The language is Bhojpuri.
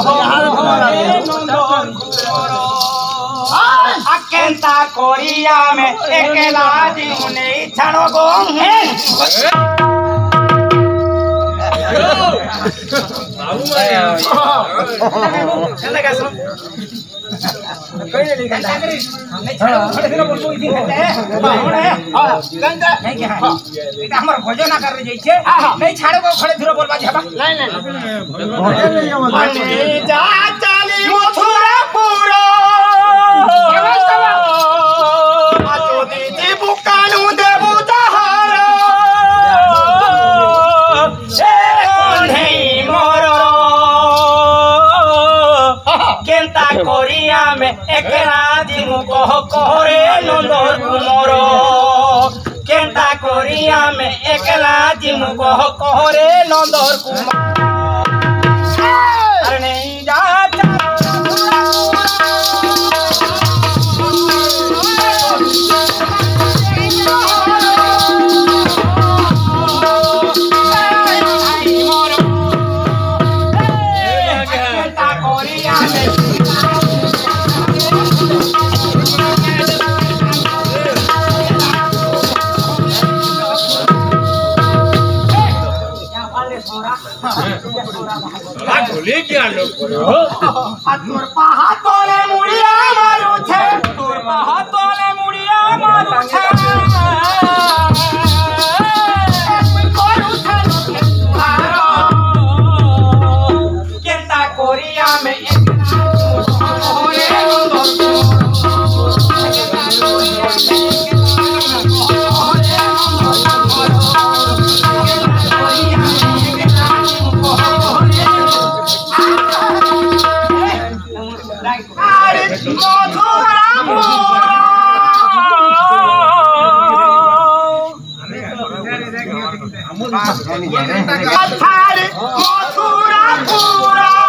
केंता कोरिया में एकला जीवने छानो गो भोजना कर नहीं छाड़ो को खड़े धीरे बोलबा छबा नहीं जा चली मथुरा पूरा आजो दीदी बुकानु देबु जहार ए कोन्हई मोर केंता कोरिया में एकला दिमु कह कहरे नंदर कुमोर केंता कोरिया में एकला दिमु कह कहरे नंदर कुमार अरे नहीं जा क्या लोग तोर पहा तोले मुड़िया मारू छे तोर पहा तोले मुड़िया मारू छे करू छे तुम्हारा केंता कोरिया में मथुरा पूरा